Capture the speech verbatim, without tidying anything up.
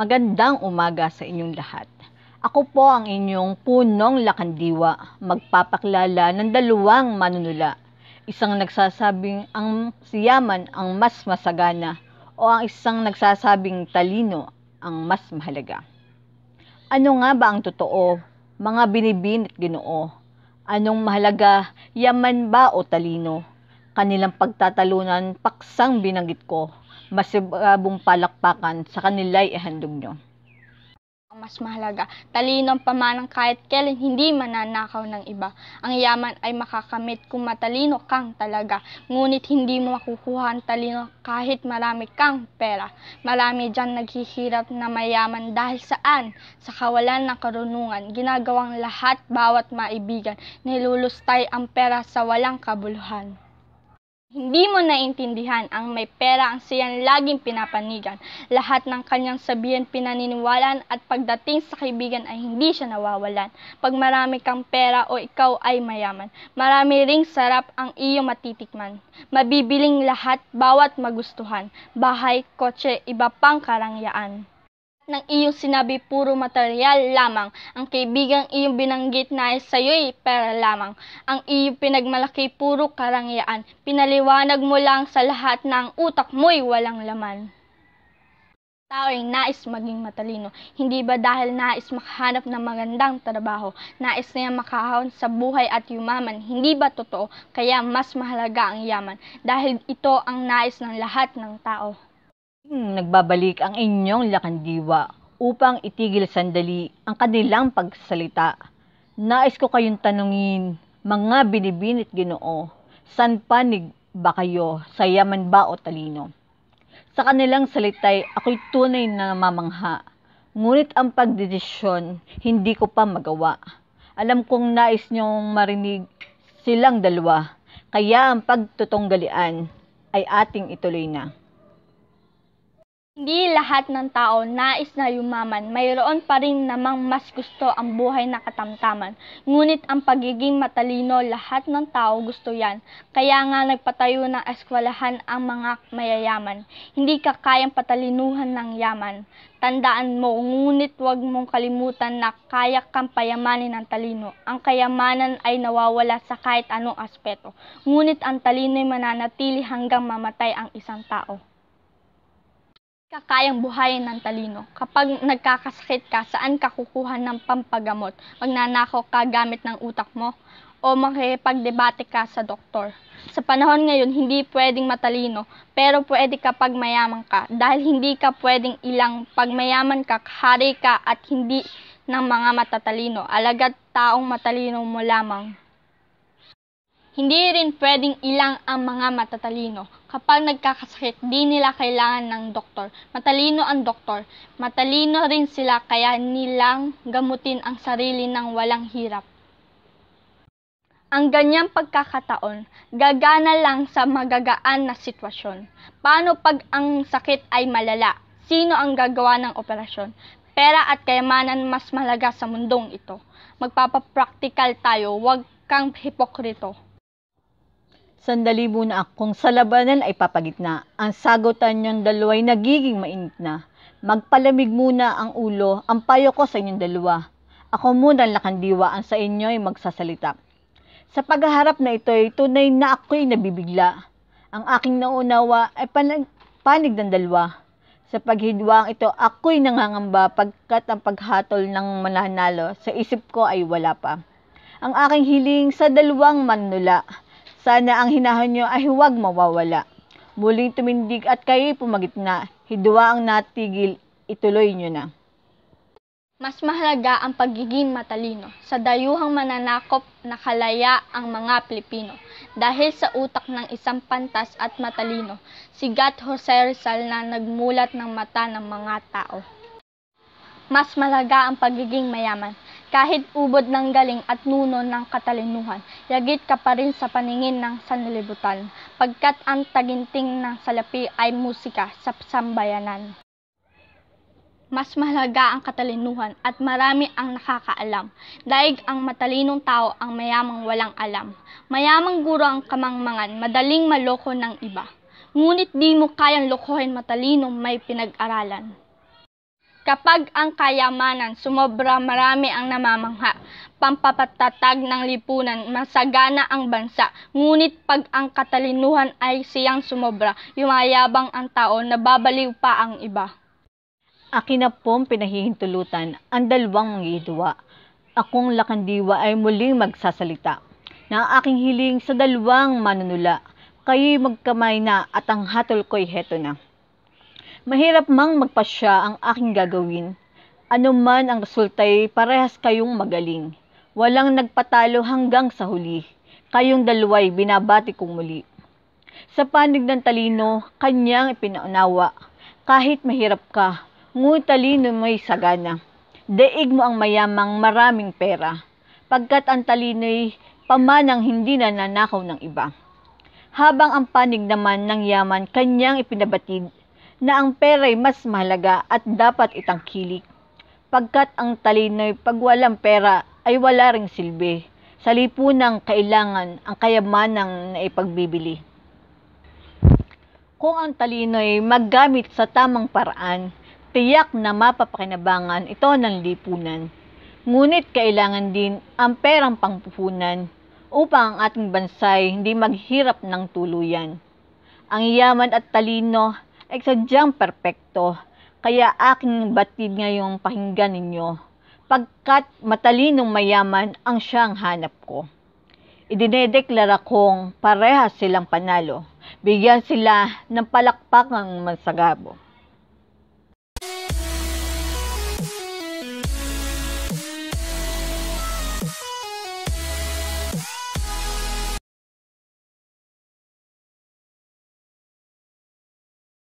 Magandang umaga sa inyong lahat. Ako po ang inyong punong lakandiwa, magpapaklala ng dalawang manunula. Isang nagsasabing ang si Yaman ang mas masagana o ang isang nagsasabing talino ang mas mahalaga. Ano nga ba ang totoo, mga binibinit Ginoo? Anong mahalaga, Yaman ba o talino? Kanilang pagtatalunan, paksang binanggit ko, masibabong palakpakan sa kanila'y ihandog nyo. Ang mas mahalaga, talino ang pamanang kahit kailan hindi mananakaw ng iba. Ang yaman ay makakamit kung matalino kang talaga. Ngunit hindi mo makukuha ang talino kahit marami kang pera. Marami dyan naghihirap na mayaman dahil saan? Sa kawalan ng karunungan, ginagawang lahat bawat maibigan. Nilulustay ang pera sa walang kabuluhan. Hindi mo naintindihan ang may pera ang siyang laging pinapanigan. Lahat ng kanyang sabihin pinaniniwalaan at pagdating sa kaibigan ay hindi siya nawawalan. Pag marami kang pera o ikaw ay mayaman, marami ring sarap ang iyong matitikman. Mabibiling lahat bawat magustuhan, bahay, kotse, iba pang karangyaan. Nang iyong sinabi puro material lamang, ang kaibigang iyong binanggit na ay sa'yo'y pera lamang. Ang iyong pinagmalaki puro karangyaan, pinaliwanag mo lang sa lahat na ang utak mo'y walang laman. Tao ay nais maging matalino, hindi ba dahil nais makahanap ng magandang trabaho, nais niya makahon sa buhay at yumaman, hindi ba totoo? Kaya mas mahalaga ang yaman, dahil ito ang nais ng lahat ng tao. Nagbabalik ang inyong lakandiwa upang itigil sandali ang kanilang pagsalita. Nais ko kayong tanungin, mga binibinit Ginoo, san panig ba kayo, sa yaman ba o talino? Sa kanilang salitay, ako'y tunay na namamangha, ngunit ang pagdedesisyon hindi ko pa magawa. Alam kong nais niyong marinig silang dalawa, kaya ang pagtutunggalian ay ating ituloy na. Hindi lahat ng tao nais na yumaman, mayroon pa rin namang mas gusto ang buhay na katamtaman. Ngunit ang pagiging matalino, lahat ng tao gusto yan. Kaya nga nagpatayo ng eskwelahan ang mga mayayaman. Hindi ka kayang patalinuhan ng yaman. Tandaan mo, ngunit huwag mong kalimutan na kaya kang payamanin ng talino. Ang kayamanan ay nawawala sa kahit anong aspeto. Ngunit ang talino'y mananatili hanggang mamatay ang isang tao. Kakayang buhayin ng talino. Kapag nagkakasakit ka, saan ka kukuha ng pampagamot? Magnanakaw ka gamit ng utak mo? O makikipagdebate ka sa doktor? Sa panahon ngayon, hindi pwedeng matalino, pero pwede kapag mayaman ka. Dahil hindi ka pwedeng ilang pag mayaman ka, hari ka at hindi ng mga matatalino. Alagad taong matalino mo lamang. Hindi rin pwedeng ilang ang mga matatalino. Kapag nagkakasakit, di nila kailangan ng doktor. Matalino ang doktor. Matalino rin sila kaya nilang gamutin ang sarili ng walang hirap. Ang ganyang pagkakataon, gagana lang sa magagaan na sitwasyon. Paano pag ang sakit ay malala? Sino ang gagawa ng operasyon? Pera at kayamanan mas mahalaga sa mundong ito. Magpapapraktikal tayo, huwag kang hipokrito. Sandali muna akong sa labanan ay papagitna. Ang sagutan niyong dalawa'y nagiging mainit na. Magpalamig muna ang ulo, ang payo ko sa inyong dalawa. Ako muna ang lakandiwa, ang sa inyo'y magsasalita. Sa paghaharap na ito'y tunay na ako'y nabibigla. Ang aking naunawa ay panig, panig ng dalawa. Sa paghidwang ito, ako'y nangangamba pagkat ang paghatol ng mananalo sa isip ko ay wala pa. Ang aking hiling sa dalawang manula. Sana ang hinahan nyo ay huwag mawawala. Muling tumindig at kayo'y pumagitna. Hidwa ang natigil, ituloy nyo na. Mas mahalaga ang pagiging matalino. Sa dayuhang mananakop, nakalaya ang mga Pilipino. Dahil sa utak ng isang pantas at matalino, sigat Jose Rizal na nagmulat ng mata ng mga tao. Mas mahalaga ang pagiging mayaman. Kahit ubod ng galing at nuno ng katalinuhan, yagit ka pa rin sa paningin ng sanlibutan, pagkat ang taginting ng salapi ay musika sa sambayanan. Mas mahalaga ang katalinuhan at marami ang nakakaalam. Daig ang matalinong tao ang mayamang walang alam. Mayamang guro ang kamangmangan, madaling maloko ng iba. Ngunit di mo kayang lokohin matalinong may pinag-aralan. Kapag ang kayamanan sumobra, marami ang namamangha. Pampapatatag ng lipunan, masagana ang bansa. Ngunit pag ang katalinuhan ay siyang sumobra, yumayabang ang tao, nababaliw pa ang iba. Akin na pong pinahihintulutan ang dalawang manggagawa. Akong lakandiwa ay muling magsasalita na ang aking hiling sa dalawang manunula. Kayo'y magkamay na at ang hatol ko'y heto na. Mahirap mang magpasya ang aking gagawin. Ano man ang resulta'y parehas kayong magaling. Walang nagpatalo hanggang sa huli. Kayong dalawa'y binabati kong muli. Sa panig ng talino, kanyang ipinaunawa. Kahit mahirap ka, ngunit talino mo'y sagana. Daig mo ang mayamang maraming pera. Pagkat ang talino'y pamanang hindi nananakaw ng iba. Habang ang panig naman ng yaman kanyang ipinabatid, na ang pera'y mas mahalaga at dapat itangkilik. Pagkat ang talino'y pag walang pera ay wala ring silbi. Sa lipunang kailangan ang kayamanang naipagbibili. Kung ang talino'y maggamit sa tamang paraan, tiyak na mapapakinabangan ito ng lipunan. Ngunit kailangan din ang perang pangpupunan upang ang ating bansay hindi maghirap ng tuluyan. Ang yaman at talino ay sadyang perpekto, kaya aking batid ngayong pakinggan ninyo, pagkat matalinong mayaman ang siyang hanap ko. Idinedeklara kong parehas silang panalo, bigyan sila ng palakpakang mansagabo.